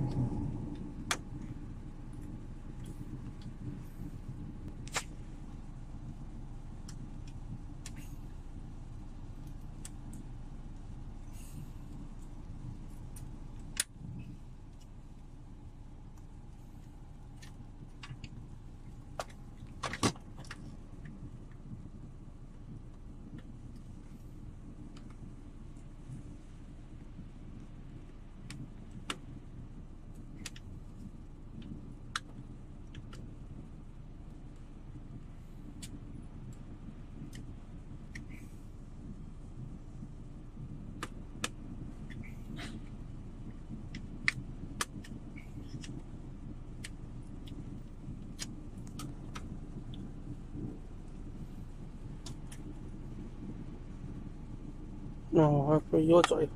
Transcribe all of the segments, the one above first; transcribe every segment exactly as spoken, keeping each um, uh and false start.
哦，佢嗰嘴。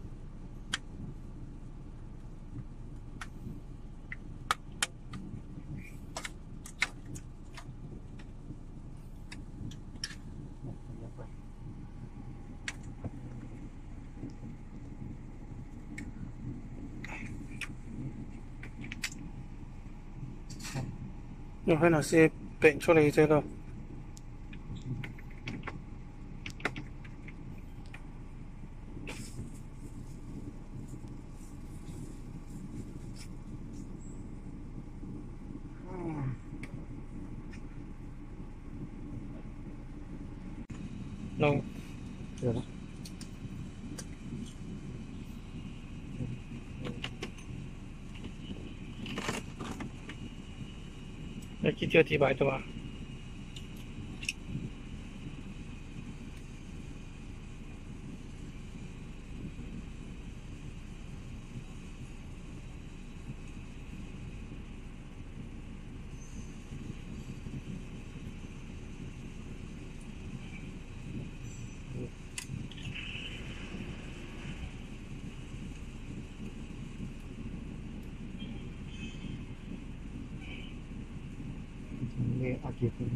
要喺那些病出嚟啫咯。No. Được đó. Aquí tiêu thì bài thôi. Nghe à kịp rồi.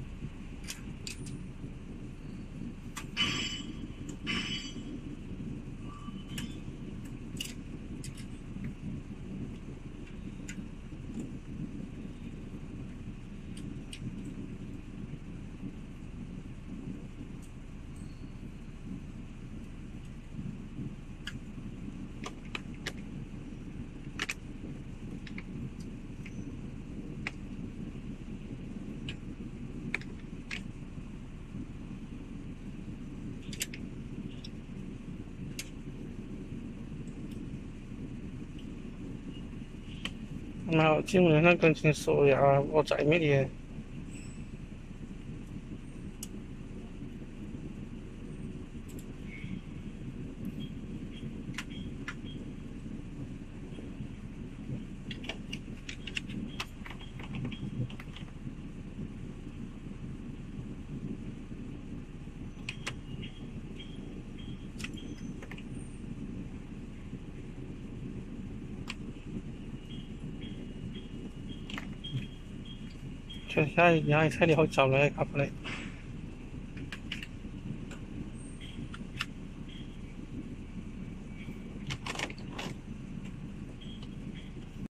Mà chứ mình nó cần chính số ya,我仔咩嘢？就而家而家係睇你好就你夾你。